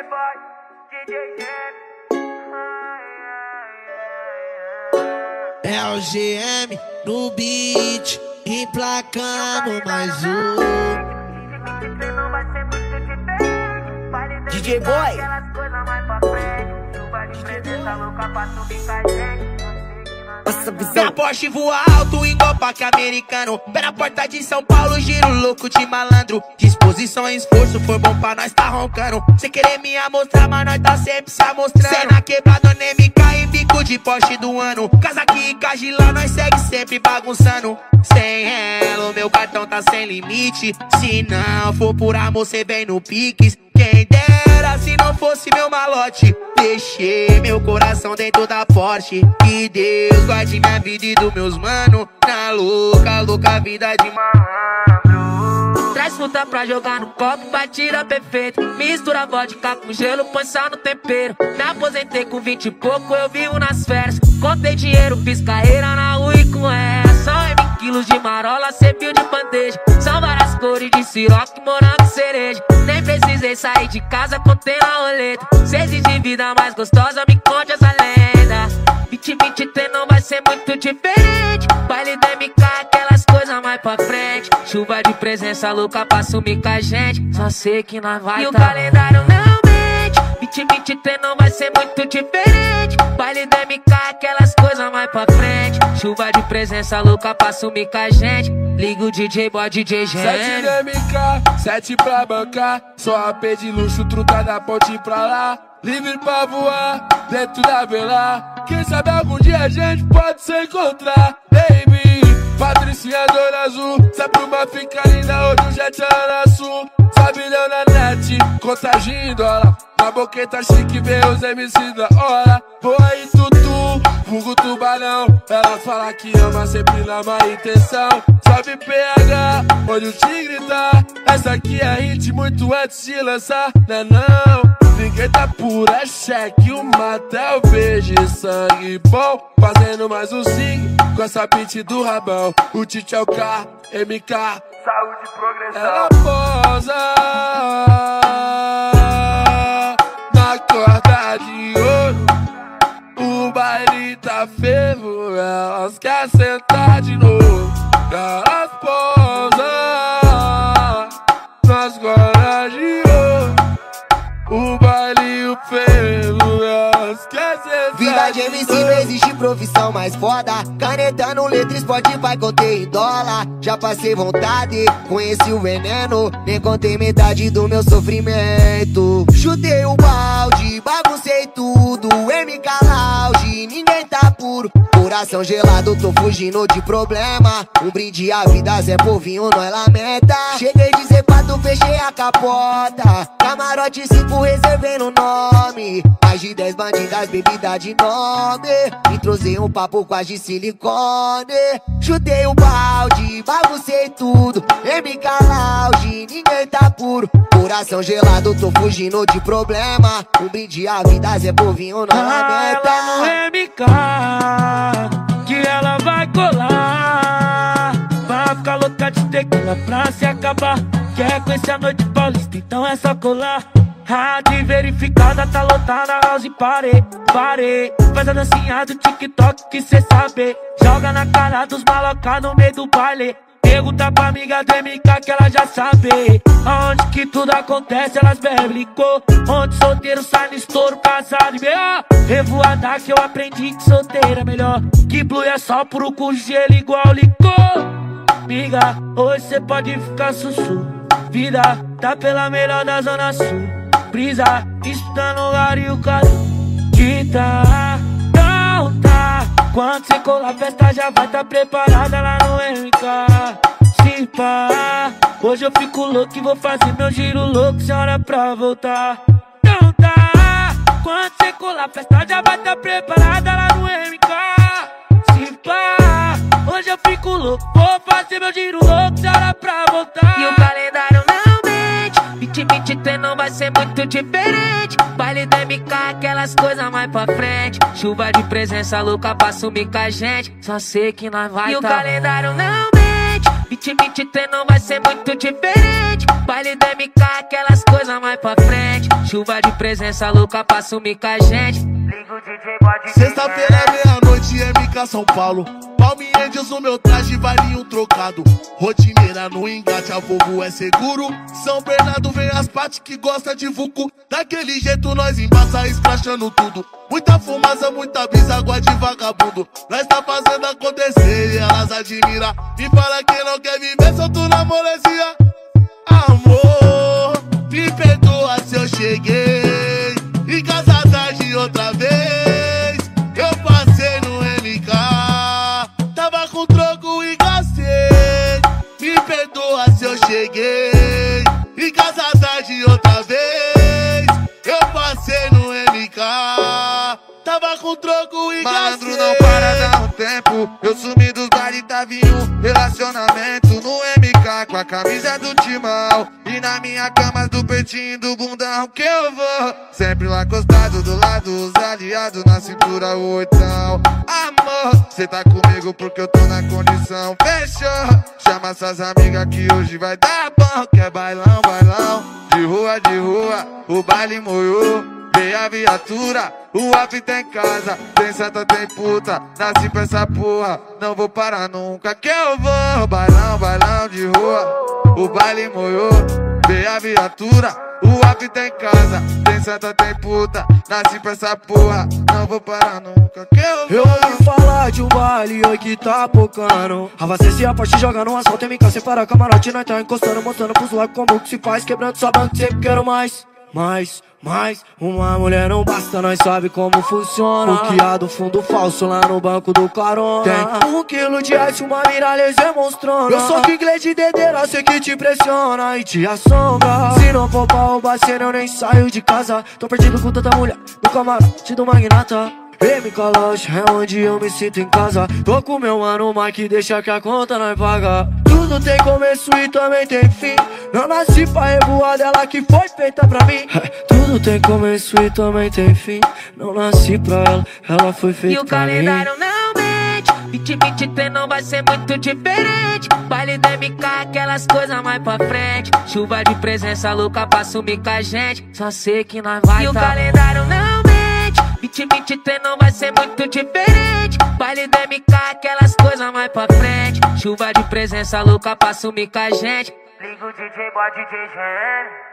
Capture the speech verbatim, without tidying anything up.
Boy, D J É o G M no beat, emplacando mais um. D J Boy, Essa visão. Minha Porsche voa alto igual parque americano. Pé na porta de São Paulo, giro louco de malandro. Disposição e esforço, foi bom pra nós tá roncando. Cê querer me amostrar, mas nós tá sempre se amostrando. Cê na quebrada, nem me cai em bico de Porsche do ano. Casa aqui em Cagilá, nós segue sempre bagunçando. Sem ela, meu cartão tá sem limite. Se não for por amor, cê vem no Pix. Quem dera se não fosse meu malote. Deixei meu coração dentro da Porsche. Que Deus guarde minha vida e dos meus mano. Na louca, louca vida de malandro. Traz fruta pra jogar no copo, batida perfeito. Mistura vodka com gelo, põe sal no tempero. Me aposentei com vinte e pouco, eu vivo nas férias. Contei dinheiro, fiz carreira na rua e com ela. Só é vinte quilos de marola, cê viu de bandeja. São várias cores de siroque, morango e cereja. Nem precisei sair de casa, contei na roleta. Se exige vida mais gostosa, me conte essa lenda. vinte e vinte e três não vai ser muito diferente. Baile da M K, aquelas coisas mais pra frente. Chuva de presença louca pra sumir com a gente. Só sei que nós vai. E o calendário não mente. vinte e vinte e três não vai ser muito diferente. Baile da M K, aquelas coisas mais pra frente. Chuva de presença louca pra sumir com a gente. Liga o D J Boy, D J Gênio. Sete da M K, sete pra bancar. Só A P de luxo, truta da ponte pra lá. Livre pra voar, dentro da vela. Quem sabe algum dia a gente pode se encontrar. Baby, Patricinha Dona Azul. Sempre uma fica linda, hoje o jet ela na sul. Sabe não na net, contagem em dólar. Na boqueta chique, vê os M C da hora. Boa e tutu, vulgo tubarão. Ela fala que ama sempre na má intenção. Salve P H, onde o tigre tá. Essa aqui é hit muito antes de lançar, né não? Ninguém tá puro, é cheque, o matel, beijo e sangue bom. Fazendo mais um sing com essa beat do rabão. O Tite é o K, M K, saúde e progressão. ela posa na corda de ouro. O baile tá fervo, elas querem sentar de novo. Elas posam nas cordas de ouro. O baile e o fervo, elas querem sentar. Vida de M C não existe profissão mais foda. Canetando letra, esporte vai conter em dólar. Já passei vontade, conheci o veneno. Nem contei metade do meu sofrimento. Chutei o balde, baguncei tudo. M K Lounge, ninguém tá puro. Coração gelado, tô fugindo de problema. Um brinde à vida, Zé Povinho, nós lamenta. Cheguei de zepato, fechei a capota. Camarote cinco, reservei no nome. Mais de dez bandidas, bebida de nome. Entrosei um papo quase de silicone. Chutei o balde, baguncei tudo. M K Lounge, ninguém tá puro. Coração gelado, tô fugindo de problema. Um brinde à vida, Zé Povinho, nós lamenta. Ela no M K, que ela vai colar. Vai ficar louca de tequila pra se acabar. Quer conhecer a noite paulista, então é só colar. Rádio verificada, tá lotada, house parei, parei. Faz a dancinha do TikTok que cê sabe. Joga na cara dos maloca no meio do baile. Pergunta pra amiga do M K que ela já sabe. Aonde que tudo acontece, elas bebem licor. Onde solteiro sai no estouro, casado e melhor. Revoada que eu aprendi que solteiro é melhor. Que blue é só puro com gelo igual licor. Amiga, hoje cê pode ficar sussu. Vida tá pela melhor da zona sul. Brisa, está no ar e o cara que tá, não tá. Quando cê colar a festa já vai tá preparada lá no M K. Se pá, hoje eu fico louco e vou fazer meu giro louco. Se hora pra voltar, não tá. Quando cê colar a festa já vai tá preparada lá no M K. Se pá, hoje eu fico louco, vou fazer meu giro louco. Se hora pra voltar. E o calendário não mente. vinte e vinte e três não vai ser muito diferente. Baile da M K, aquelas coisas mais pra frente. Chuva de presença louca pra sumir com a gente. Só sei que nós vai. E o calendário não mente. vinte e vinte e três não vai ser muito diferente. Baile da M K, aquelas coisas mais pra frente. Chuva de presença louca pra sumir com a gente. Liga o D J Bode. Sexta-feira, meia-noite, M K São Paulo. Palme Angels no meu traje, vale um trocado. Rotineira no engate, a fogo é seguro. São Bernardo vem as pates que gosta de vucu. Daquele jeito nós embaça, escrachando tudo. Muita fumaça, muita brisa, água de vagabundo. Nós tá fazendo acontecer e elas admiram. Me fala quem não quer viver solto na molezinha. Amor, me perdoa se eu cheguei em casa tarde outra vez. Eu passei no M K, tava com troco e gastei. Me perdoa se eu cheguei em casa tarde outra vez. Eu passei no M K, tava com troco e Malandro gastei. não para, dá um tempo. Eu sumi dos bares, tava em um relacionamento no M K com a camisa do timão. E na minha cama do peitinho do bundão que eu vou. Sempre lá acostado do lado, os aliados na cintura, o oitão. Amor, cê tá comigo porque eu tô na condição. Fechou? Chama suas amigas que hoje vai dar bom. Quer bailão, bailão, de rua, de rua, o baile moiou. Vem a viatura, o off tem casa, tem santa, tem puta, nasci pra essa porra, não vou parar nunca que eu vou. Bailão, bailão de rua, o baile moiou. Vem a viatura, o off tem casa, tem santa, tem puta, nasci pra essa porra, não vou parar nunca que eu vou. Eu ouvi falar de um baile oi que tá pocando. Avacesse a parte jogando um asfalto, M K separa camarote, nós tá encostando, mostrando pros lados como que se faz, quebrando sua banca, sempre quero mais. Mais, mais, uma mulher não basta, nós sabe como funciona. O que há do fundo falso lá no banco do carona. Tem um quilo de ice, uma mira laser monstrona. Eu sou inglês de dedeira, sei que te pressiona e te assombra. Se não for pra roubar cena, eu nem saio de casa. Tô perdido com tanta mulher no camarote do magnata. M K Lounge é onde eu me sinto em casa. Tô com meu mano Mike, deixa que a conta nós paga. Tudo tem começo e também tem fim. Não nasci pra revoar dela que foi feita pra mim. Tudo tem começo e também tem fim. Não nasci pra ela, ela foi feita pra mim. E o calendário não mente, vinte e vinte e três não vai ser muito diferente. Baile da M K, aquelas coisas mais pra frente. Chuva de presença louca pra sumir com a gente. Só sei que nós vai. E o calendário não mente, vinte e vinte e três não vai ser muito diferente. Baile da M K, aquelas coisas mais pra frente. Chuva de presença louca pra sumir com a gente. Liga o D J Bode, D J G N.